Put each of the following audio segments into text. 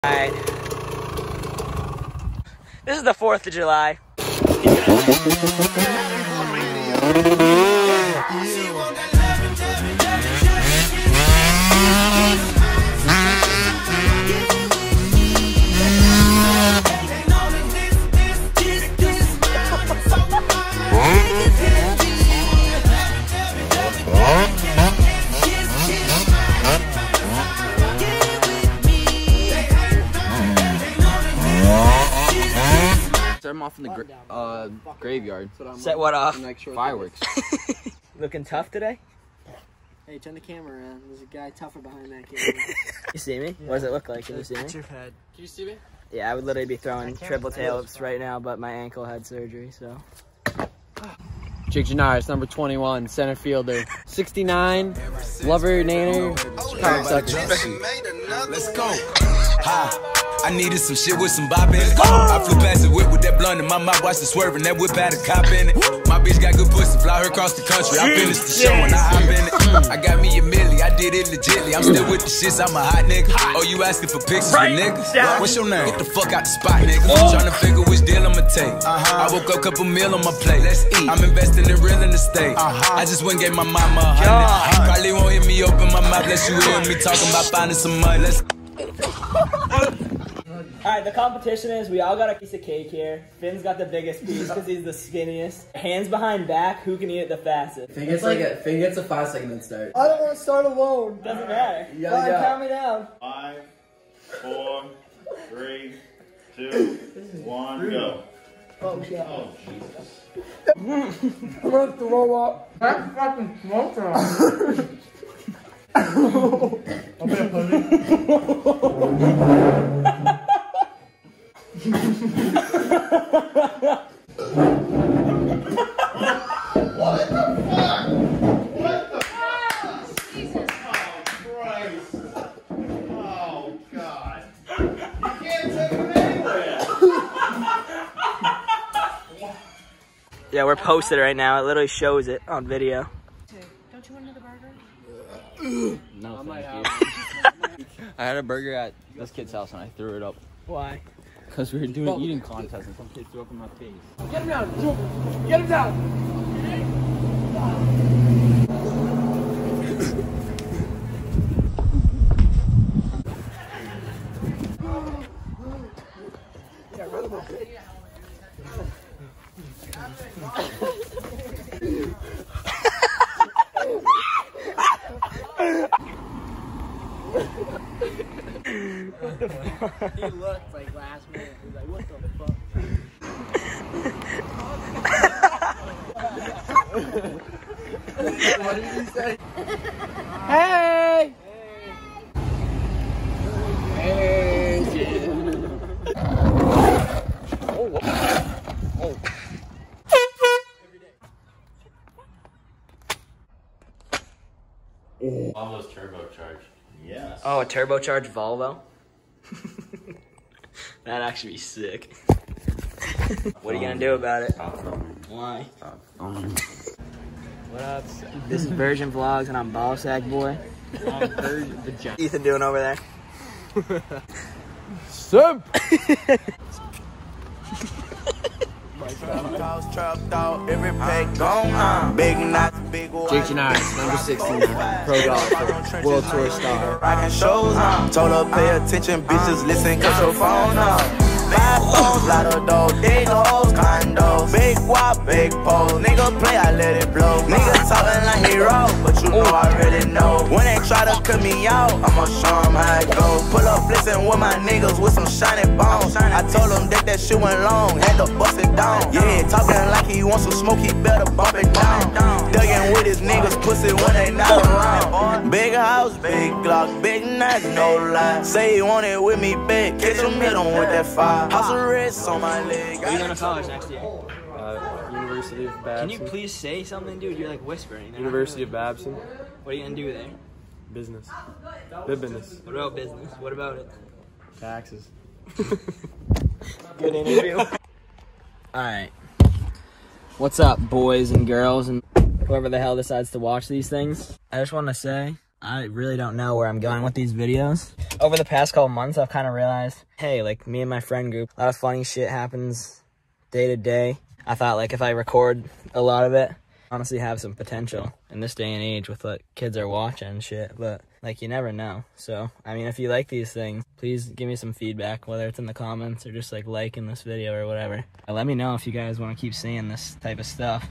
Alright. This is the 4th of July. Set them off in the graveyard. Set what off? Fireworks. Looking tough today? Hey, turn the camera around. There's a guy tougher behind that camera. You see me? Yeah. What does it look like? Can you see me? Your head. Can you see me? Yeah, I would literally be throwing triple tail-ups right now, but my ankle had surgery, so. Jake Janaris, number 21, center fielder. 69, Lover Naner, Let's go. Ha. I needed some shit with some bop in it. I flew past the whip with that blunt in my mouth, watched it swerving. That whip had a cop in it. My bitch got good pussy, fly her across the country. I finished the show and I hop in it. I got me a milli, I did it legitly. I'm still with the shits, I'm a hot nigga. Oh, you asking for pictures with niggas? What's your name? Get the fuck out the spot, nigga. Tryna figure which deal I'ma take. I woke up, couple meal on my plate. Let's eat. I'm investing in real estate. I just went and gave my mama $100. Probably won't hear me open my mouth, unless you hear me talking about finding some money. Let's. Alright, the competition is we all got a piece of cake here. Finn's got the biggest piece because he's the skinniest. Hands behind back, who can eat it the fastest? Finn gets a 5-second head start. I don't want to start alone. Doesn't matter. Fine, count me down. 5, 4, 3, 2, 1, go. Oh, shit. Oh, Jesus. I'm gonna throw up. That's fucking smoke on. I'm gonna put it. What the fuck? What the fuck? Jesus. Oh, Christ. Oh, God. You can't take him anywhere. Yeah, we're posted right now. It literally shows it on video. Don't you want another burger? No, thank you. I had a burger at this kid's house and I threw it up. Why? Because we were doing an eating contest and some kid threw up in my face. Get him down. Get him down. What the fuck? He looked like last minute. He was like, what the fuck? What did he say? Hey! Hey! Hey! Oh! Oh! Almost turbocharged. Yes. Oh, a turbocharged Volvo? That'd actually be sick. What are you gonna do about it? Why? What up? This is Virgin Vlogs and I'm Ballsack Boy. Ethan doing over there? Simp! Jake Janaris, number 69, pro golfer, world tour star. Rockin' shows, told her pay attention, bitches listen, cut your phone off. 5 phones, lot of dough, big hoes, condos, big wop, big pole. Nigga play, I let it blow. Nigga talking like he raw, but you know I really know. When they try to cut me out, I'ma show them how it go. Pull up blitzing with my niggas with some shiny bones. I told him that shit went long, had to bust it down. Yeah, talking like he wants some smoke, he better bump it down. Dugging with his niggas, pussy when they not around. Big house, big Glock, big knife, no lie. Say he want it with me, big. Catch him, hit him with that fire. House arrest on my leg. What are you going to college next year? University of Babson. Can you please say something, dude? You're like whispering. University of Babson. What are you going to do there? Business. Business. What about business? What about it? Taxes. Good interview. Alright. What's up, boys and girls and whoever the hell decides to watch these things? I just want to say I really don't know where I'm going with these videos. Over the past couple months, I've kind of realized, hey, like me and my friend group, a lot of funny shit happens day to day. I thought like if I record a lot of it, honestly have some potential in this day and age with what kids are watching and shit, but like you never know. So, I mean, if you like these things, please give me some feedback, whether it's in the comments or just like liking this video or whatever. And let me know if you guys want to keep seeing this type of stuff.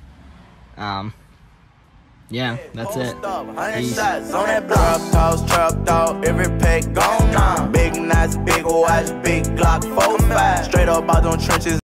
Yeah, that's it. Peace. On that block, trap talk, every pack gone now. Big nights, big watch, big Glock 45. Straight up out them trenches.